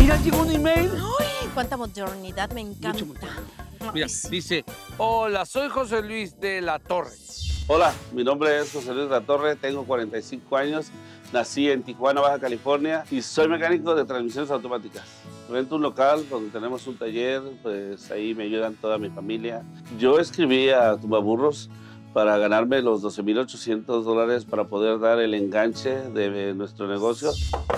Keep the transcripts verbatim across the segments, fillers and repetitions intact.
ya llegó un email. ¡Ay, cuánta modernidad! Me encanta. Mira, dice, hola, soy José Luis de la Torre. Hola, mi nombre es José Luis de la Torre, tengo cuarenta y cinco años, nací en Tijuana, Baja California y soy mecánico de transmisiones automáticas. Rento un local donde tenemos un taller, pues ahí me ayudan toda mi familia. Yo escribí a Tumbaburros para ganarme los doce mil ochocientos dólares para poder dar el enganche de nuestro negocio.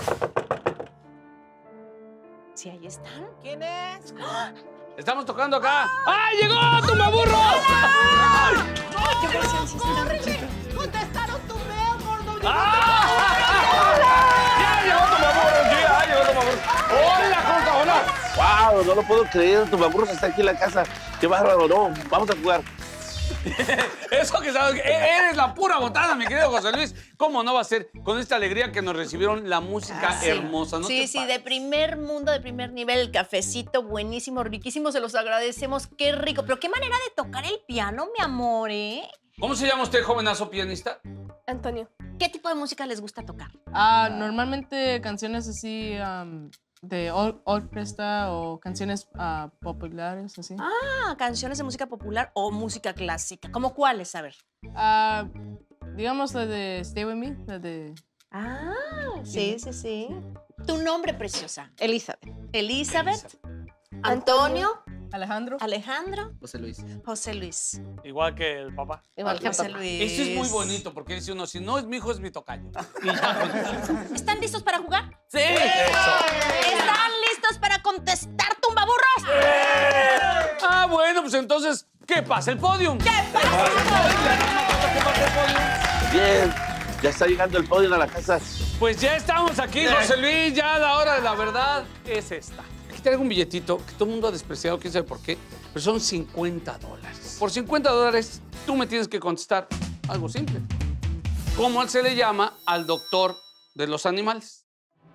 Sí, ahí están. ¿Quién es? Estamos tocando acá. ¡Ay, llegó Tumbaburros! ¡Ay, qué presión! Sí, ¡Córrele! ¡Contestaron tu mail, gordo! ¡Ah! ¡Ya llegó Tumbaburros! ¡Ya llegó Tumbaburros! ¡Hola, ¿cómo está? ¡Hola! ¡Wow! No lo puedo creer, Tumbaburros está aquí en la casa. ¡Qué bárbaro! No, vamos a jugar. Eso que sabes, eres la pura botada, mi querido José Luis. ¿Cómo no va a ser con esta alegría que nos recibieron la música Ah, sí. hermosa? ¿No Sí, te sí, parece? de primer mundo, de primer nivel, el cafecito buenísimo, riquísimo, se los agradecemos, qué rico. Pero qué manera de tocar el piano, mi amor, ¿eh? ¿Cómo se llama usted, jovenazo pianista? Antonio. ¿Qué tipo de música les gusta tocar? Ah, normalmente canciones así um, de or orquesta o canciones ah, populares, así. Ah, canciones de música popular o música clásica. ¿Cómo cuáles? A ver. Ah, digamos la de Stay With Me, la de... Ah, sí, sí, sí. Tu nombre, preciosa. Elizabeth. Elizabeth. Antonio. Alejandro. Alejandro. José Luis. José Luis. Igual que el papá. Igual que José papá. Luis. Eso es muy bonito porque dice uno, si no es mi hijo, es mi tocayo. Y ya. ¿Están listos para jugar? ¡Sí! Eso. ¿Están listos para contestar, tumbaburros? Ah, bueno, pues entonces, ¿qué pasa? ¿El podium? ¿Qué pasa? ¿Qué pasa el podium? Bien, ya está llegando el podio a la casa. Pues ya estamos aquí, José Luis, ya la hora de la verdad es esta. Aquí traigo un billetito que todo el mundo ha despreciado, quién sabe por qué, pero son cincuenta dólares. Por cincuenta dólares, tú me tienes que contestar algo simple. ¿Cómo se le llama al doctor de los animales?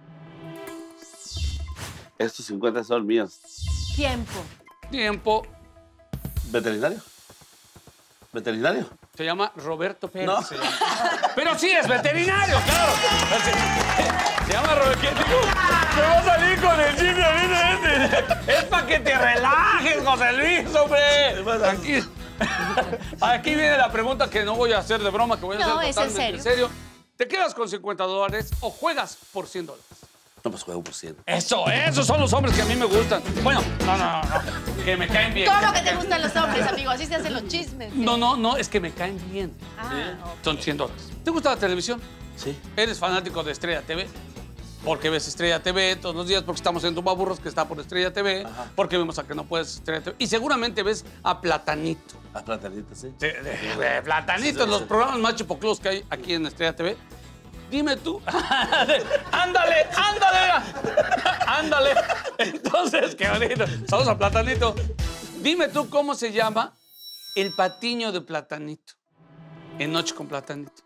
Estos cincuenta son míos. Tiempo. Tiempo. ¿Veterinario? ¿Veterinario? Se llama Roberto Pérez. No. Se llama. Pero sí, es veterinario, claro. Se llama Roberto. ¿Qué digo? Me va a salir con el chisme ahorita este. Es para que te relajes, José Luis, hombre. Tranquilo. Aquí viene la pregunta que no voy a hacer de broma, que voy a No, hacer es en totalmente en serio. serio. ¿Te quedas con cincuenta dólares o juegas por cien dólares? No, pues juego por cien. Eso, esos son los hombres que a mí me gustan. Bueno, no, no, no, que me caen bien. ¿Cómo que te gustan los hombres, amigo? Así se hacen los chismes. No, no, no, es que me caen bien. Ah, Son cien dólares. ¿Te gusta la televisión? Sí. ¿Eres fanático de Estrella T V? Porque ves Estrella T V todos los días, porque estamos en Tumbaburros, que está por Estrella T V, Ajá. porque vemos a Que No Puedes Estrella T V. Y seguramente ves a Platanito. A platanito, sí. Sí, de, de Platanito, Sí, sí, los sí. programas más chipocludos que hay aquí en Estrella T V. Dime tú. ¡Ándale, ándale! ¡Ándale! Entonces, qué bonito. Saludos a Platanito. Dime tú cómo se llama el patiño de Platanito en Noche con Platanito.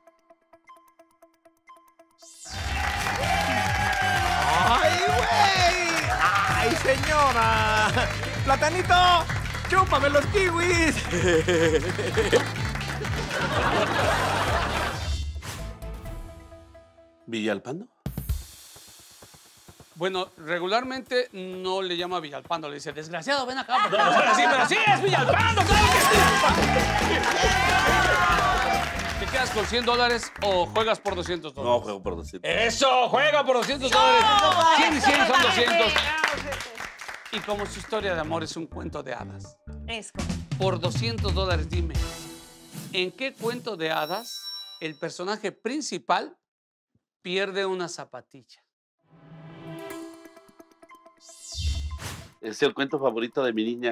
¡Ay, güey! ¡Ay, señora! ¡Platanito! ¡Chúpame los kiwis! ¿Villalpando? Bueno, regularmente no le llama Villalpando, le dice, desgraciado, ven acá. Porque no suena así, pero sí, es Villalpando, claro que sí. ¿Te quedas con cien dólares o juegas por doscientos No, dólares? juego por doscientos. ¡Eso! ¡Juega por doscientos dólares! cien y cien son doscientos. Y como su historia de amor es un cuento de hadas, es como... por doscientos dólares dime, ¿en qué cuento de hadas el personaje principal pierde una zapatilla? Es el cuento favorito de mi niña.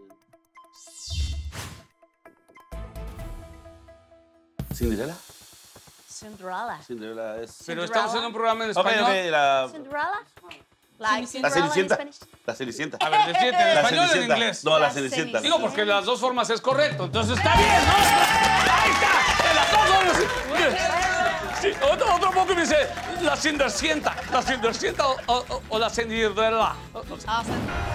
¿Cinderella? Cinderella. Cinderella es... Pero estamos en un programa en Ok, español. ok, la... Cinderella. Like La Cinderella in Cenicienta. Spanish. La Cenicienta. A ver, decíete, ¿en La español o en Cenicienta. inglés? No, la La Cenicienta. Cenicienta. Digo, porque de las dos formas es correcto, entonces está bien, ¿no? ¡Ahí está! ¡En las dos formas! Sí, otro, otro poco me dice, la Cindercienta, la Cindercienta o, o, o la Cinderella. No sé. Ah, o sea,